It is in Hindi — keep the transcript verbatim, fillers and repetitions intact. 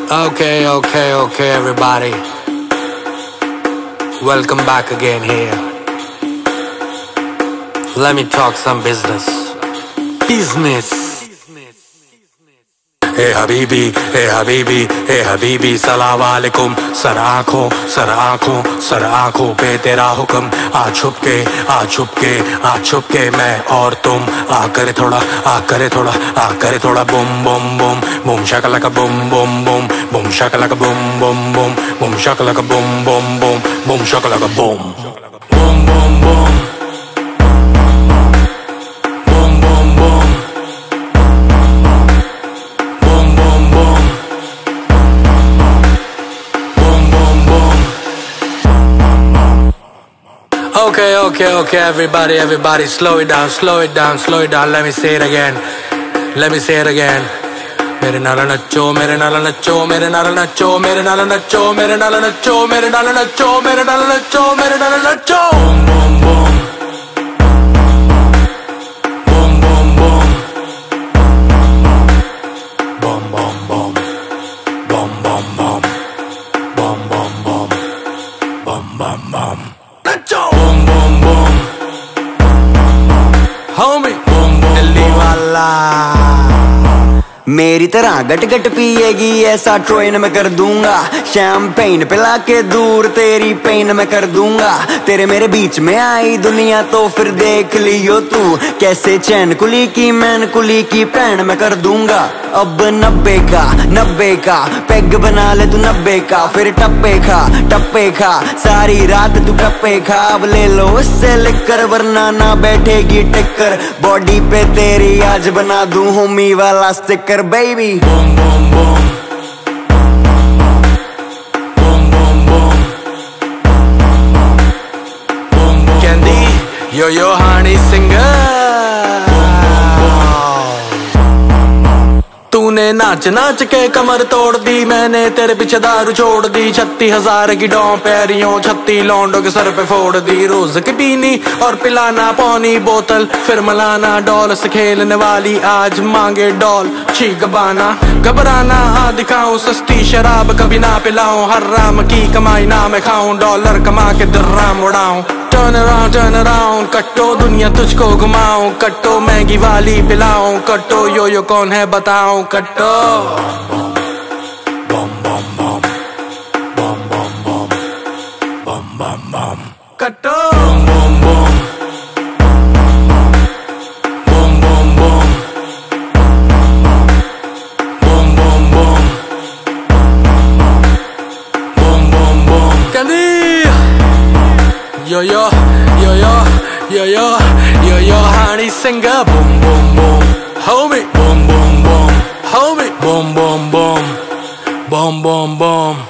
Okay, okay, okay, everybody. Welcome back again here. Let me talk some business. Business. Hey Habibi, hey Habibi, hey Habibi, सलाम वालेकुम. सर आँखों, सर आँखों, सर आँखों पे तेरा हुक्म. आ छुप के, आ छुप के, आ छुप के मैं और तुम. आ करे थोड़ा, आ करे थोड़ा, आ करे थोड़ा. Bum Bum Bum, Bum शकलका Bum Bum Bum, Bum शकलका Bum Bum Bum, Bum शकलका Bum Bum Bum, Bum शकलका Bum. Bum Bum Bum. Okay, okay, okay, everybody, everybody, slow it down, slow it down, slow it down. Let me say it again. Let me say it again. मेरे नाल नच्चो, मेरे नाल नच्चो, मेरे नाल नच्चो, मेरे नाल नच्चो, मेरे नाल नच्चो, मेरे नाल नच्चो, मेरे नाल नच्चो, मेरे नाल नच्चो. Boom, boom, boom, boom, boom, boom, boom, boom, boom, boom, boom, boom, boom, boom, boom, boom, boom. Nacho. Boom, boom, boom, homie. Boom, boom, Delhi वाला. मेरी तरह गट गट पिएगी ऐसा ट्रोइन में कर दूंगा. शैम्पेन पिला के दूर तेरी पेन में कर दूंगा. तेरे मेरे बीच में आई दुनिया तो फिर देख लियो तू. कैसे चैन कुली की मैन कुली की पैन में कर दूंगा. अब नब्बे का नब्बे का पैग बना ले तू नब्बे का. फिर टप्पे खा टप्पे खा सारी रात तू टप्पे खा. अब ले लो उससे लिखकर वरना ना बैठेगी टिक्कर. बॉडी पे तेरी आज बना दूं होमी वाला sticker. Baby, boom, boom, boom, boom, boom, boom, boom, boom. Candy, yo yo honey singer. तूने नाच नाच के कमर तोड़ दी. मैंने तेरे पीछे दारू छोड़ दी. छत्तीस हजार की डॉ पैरियों छत्ती लौंडों के सर पे फोड़ दी. रोज की पीनी और पिलाना पौनी बोतल फिर मलाना. डॉल से खेलने वाली आज मांगे डॉल. छीक बाना घबराना आ दिखाऊं सस्ती शराब कभी ना पिलाऊं. हराम की कमाई ना मैं खाऊं. डॉलर कमा के दर्राम उड़ाऊं. Turn around, turn around, कट्टो दुनिया तुझको घुमाऊं. कट्टो महंगी वाली पिलाऊं. कट्टो यो यो कौन है बताऊं. कट्टो बम बम बम बम बम बम बम बम बम. कट्टो बम बम बम बम बम बम बम बम बम बम बम. Candy. Yo yo, yo yo, yo yo, yo yo, honey singer. Boom boom boom, homie. Boom boom boom, homie. Boom boom boom, boom boom boom.